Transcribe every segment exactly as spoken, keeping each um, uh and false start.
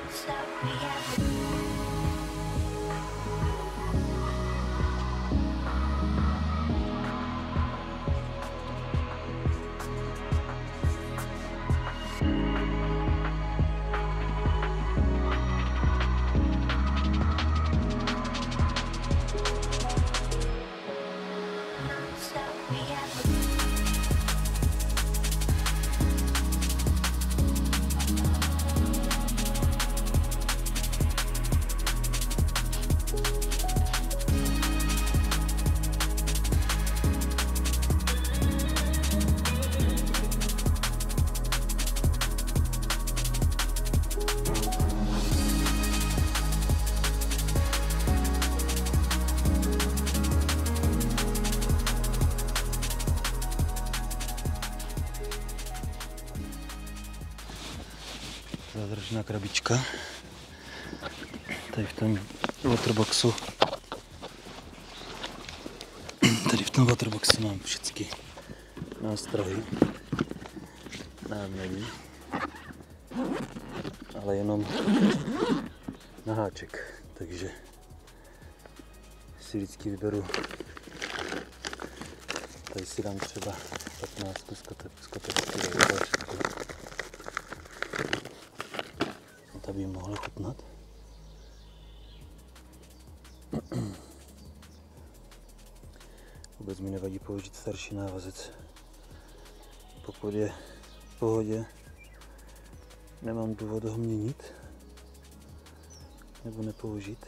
Zázračná krabička. Tady v tom waterboxu. Tady v tom waterboxu mám všechny nástroje. Námění. Ale jenom na háček. Takže si vždycky vyberu. Tady si dám třeba patnáct skotečky. Aby jim mohla chutnat. Vůbec mi nevadí použít starší návazec. Pokud je v pohodě, nemám důvod ho měnit nebo nepoužít.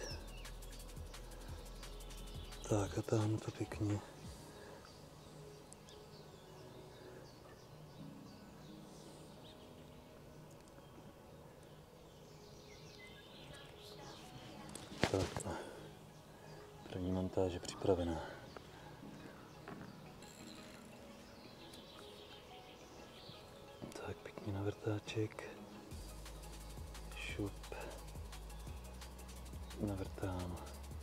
Tak a táhnu to pěkně. Tak a první montáž je připravená. Tak pěkně na vrtáček. Šup. Navrtám.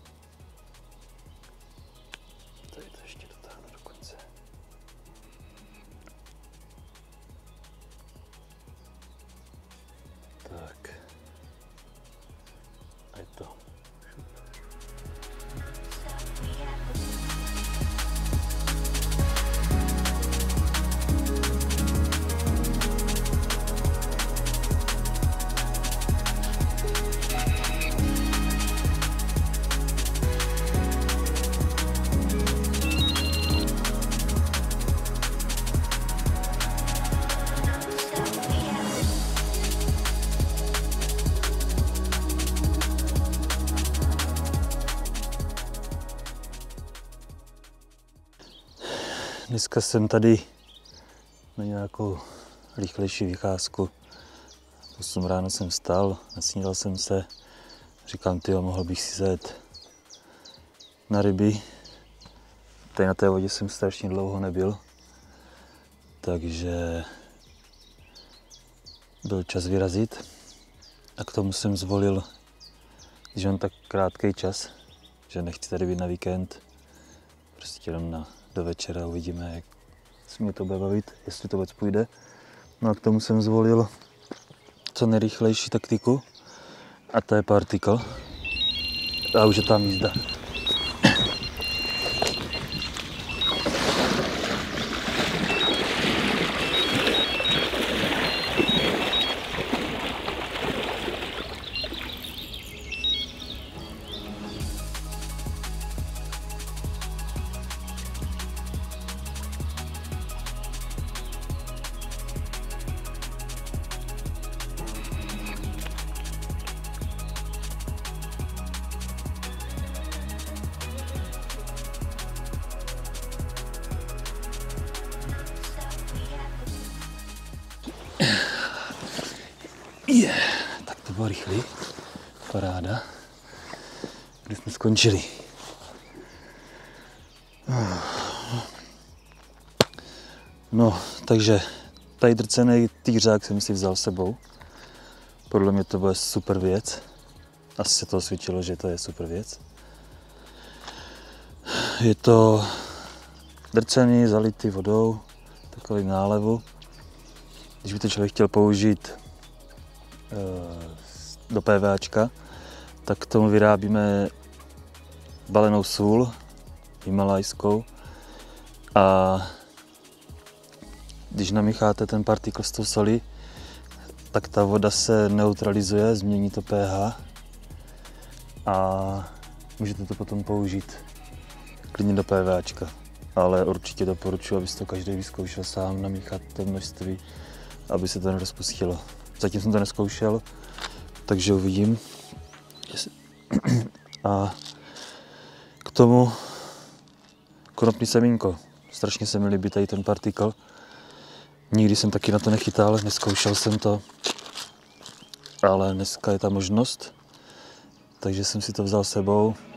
Tady to ještě dotáhnu do konce. Tak. A je to. Dneska jsem tady na nějakou rychlejší vycházku. V osm ráno jsem vstal, nasnídal jsem se. Říkám, tyjo, mohl bych si zajet na ryby. Tady na té vodě jsem strašně dlouho nebyl. Takže byl čas vyrazit. A k tomu jsem zvolil, když mám tak krátký čas, že nechci tady být na víkend. Prostě jenom na do večera uvidíme, jak se mě to bude bavit, jestli to vůbec půjde. No a k tomu jsem zvolil co nejrychlejší taktiku a to je particle. A už je tam jízda. Yeah, tak to bylo rychlý, paráda, kdy jsme skončili. No, takže tady drcený týřák jsem si vzal s sebou. Podle mě to bude super věc. Asi se to osvědčilo, že to je super věc. Je to drcený, zalitý vodou, takový nálevu. Když by to člověk chtěl použít do PVAčka, tak k tomu vyrábíme balenou sůl, himalajskou, a když namícháte ten partikl s tou solí, tak ta voda se neutralizuje, změní to pH a můžete to potom použít klidně do PVAčka. Ale určitě doporučuji, abyste to každý vyzkoušel sám, namíchat to množství, aby se to nerozpustilo. Zatím jsem to neskoušel, takže uvidím. A k tomu konopný semínko. Strašně se mi líbí tady ten partikl. Nikdy jsem taky na to nechytal, neskoušel jsem to, ale dneska je ta možnost, takže jsem si to vzal s sebou.